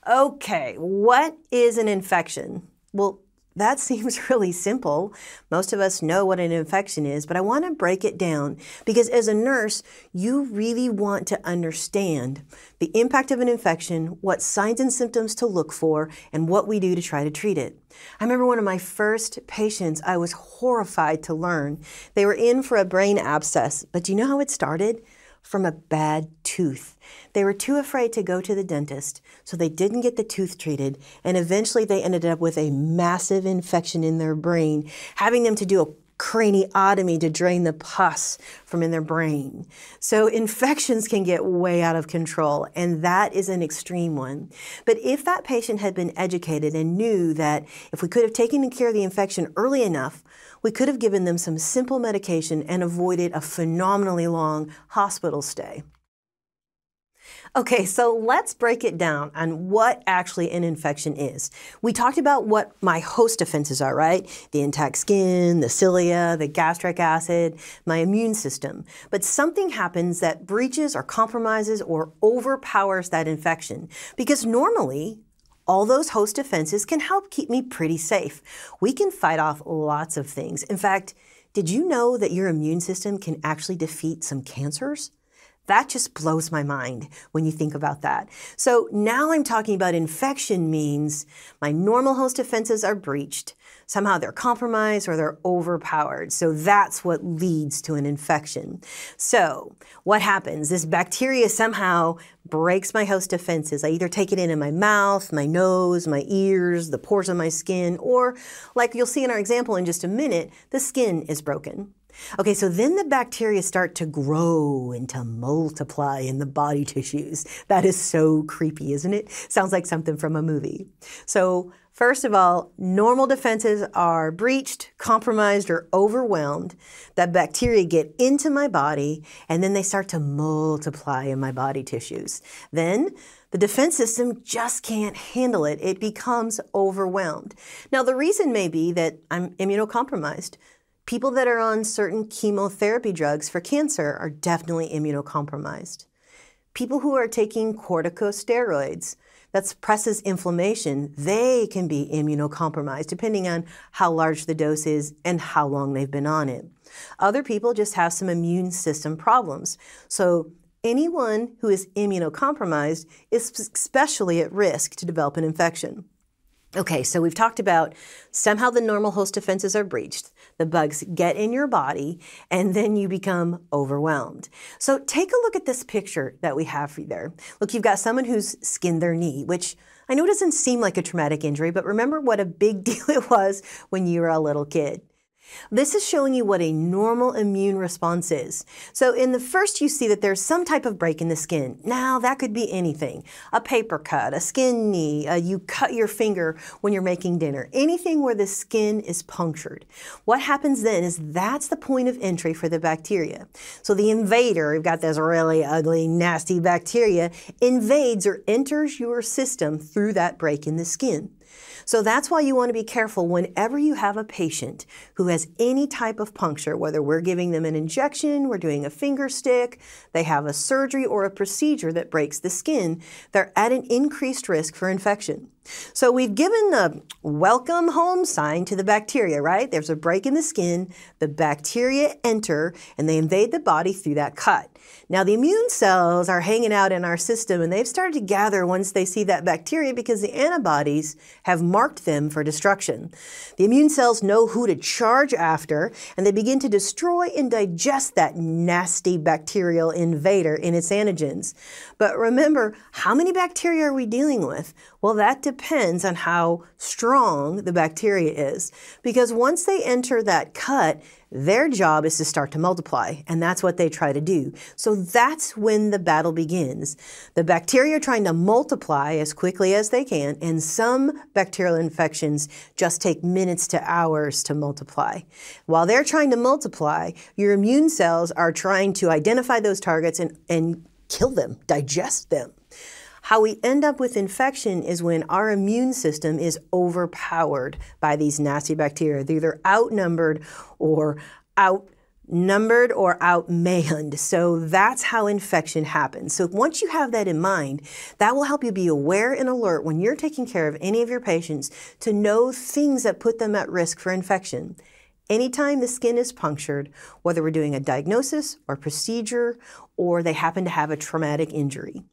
Okay, what is an infection? Well, that seems really simple. Most of us know what an infection is, but I want to break it down because as a nurse, you really want to understand the impact of an infection, what signs and symptoms to look for, and what we do to try to treat it. I remember one of my first patients, I was horrified to learn. They were in for a brain abscess, but do you know how it started? From a bad tooth. They were too afraid to go to the dentist, so they didn't get the tooth treated, and eventually they ended up with a massive infection in their brain, having them to do a craniotomy to drain the pus from in their brain. So infections can get way out of control, and that is an extreme one. But if that patient had been educated and knew that if we could have taken care of the infection early enough, we could have given them some simple medication and avoided a phenomenally long hospital stay. Okay, so let's break it down on what actually an infection is. We talked about what my host defenses are, right? The intact skin, the cilia, the gastric acid, my immune system. But something happens that breaches or compromises or overpowers that infection because normally, all those host defenses can help keep me pretty safe. We can fight off lots of things. In fact, did you know that your immune system can actually defeat some cancers? That just blows my mind when you think about that. So now I'm talking about infection means my normal host defenses are breached. Somehow they're compromised or they're overpowered. So that's what leads to an infection. So what happens? This bacteria somehow breaks my host defenses. I either take it in my mouth, my nose, my ears, the pores of my skin, or like you'll see in our example in just a minute, the skin is broken. Okay, so then the bacteria start to grow and to multiply in the body tissues. That is so creepy, isn't it? Sounds like something from a movie. So first of all, normal defenses are breached, compromised, or overwhelmed. That bacteria get into my body, and then they start to multiply in my body tissues. Then the defense system just can't handle it. It becomes overwhelmed. Now, the reason may be that I'm immunocompromised. People that are on certain chemotherapy drugs for cancer are definitely immunocompromised. People who are taking corticosteroids, that suppresses inflammation, they can be immunocompromised depending on how large the dose is and how long they've been on it. Other people just have some immune system problems. So anyone who is immunocompromised is especially at risk to develop an infection. Okay, so we've talked about somehow the normal host defenses are breached, the bugs get in your body, and then you become overwhelmed. So take a look at this picture that we have for you there. Look, you've got someone who's skinned their knee, which I know doesn't seem like a traumatic injury, but remember what a big deal it was when you were a little kid. This is showing you what a normal immune response is. So in the first, you see that there's some type of break in the skin. Now, that could be anything. A paper cut, a skin knee, you cut your finger when you're making dinner. Anything where the skin is punctured. What happens then is that's the point of entry for the bacteria. So the invader, we've got this really ugly, nasty bacteria, invades or enters your system through that break in the skin. So that's why you want to be careful whenever you have a patient who has any type of puncture, whether we're giving them an injection, we're doing a finger stick, they have a surgery or a procedure that breaks the skin, they're at an increased risk for infection. So we've given the welcome home sign to the bacteria, right? There's a break in the skin, the bacteria enter, and they invade the body through that cut. Now the immune cells are hanging out in our system, and they've started to gather once they see that bacteria because the antibodies have marked them for destruction. The immune cells know who to charge after, and they begin to destroy and digest that nasty bacterial invader in its antigens. But remember, how many bacteria are we dealing with? Well, that depends on how strong the bacteria is, because once they enter that cut, their job is to start to multiply, and that's what they try to do. So that's when the battle begins. The bacteria are trying to multiply as quickly as they can, and some bacterial infections just take minutes to hours to multiply. While they're trying to multiply, your immune cells are trying to identify those targets and kill them, digest them. How we end up with infection is when our immune system is overpowered by these nasty bacteria. They're either outnumbered or numbered or outmanned. So that's how infection happens. So once you have that in mind, that will help you be aware and alert when you're taking care of any of your patients to know things that put them at risk for infection. Anytime the skin is punctured, whether we're doing a diagnosis or procedure, or they happen to have a traumatic injury.